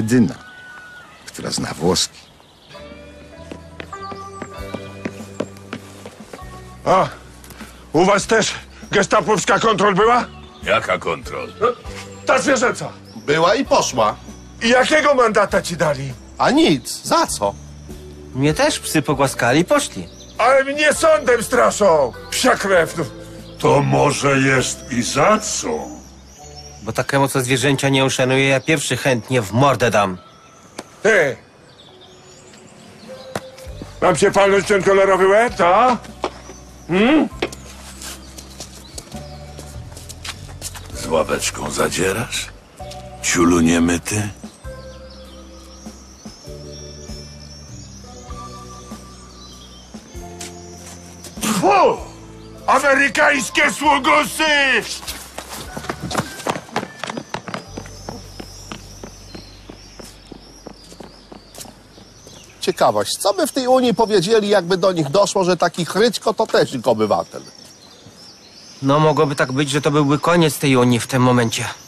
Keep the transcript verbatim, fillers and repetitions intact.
jedyna, która zna włoski. A, u was też gestapowska kontrol była? Jaka kontrol? Ta zwierzęca. Była i poszła. I jakiego mandata ci dali? A nic, za co? Mnie też psy pogłaskali i poszli. Ale mnie sądem straszą. Psia krew. No. To może jest i za co? Bo takiemu, co zwierzęcia nie uszanuje, ja pierwszy chętnie w mordę dam. Ty. Mam się palnąć ten kolorowy łeb, to? Hmm? Z ławeczką zadzierasz? Ciulu niemyty? Tfu! Amerykańskie sługusy! Ciekawość, co by w tej Unii powiedzieli, jakby do nich doszło, że taki Chryćko to też ich obywatel? No mogłoby tak być, że to byłby koniec tej Unii w tym momencie.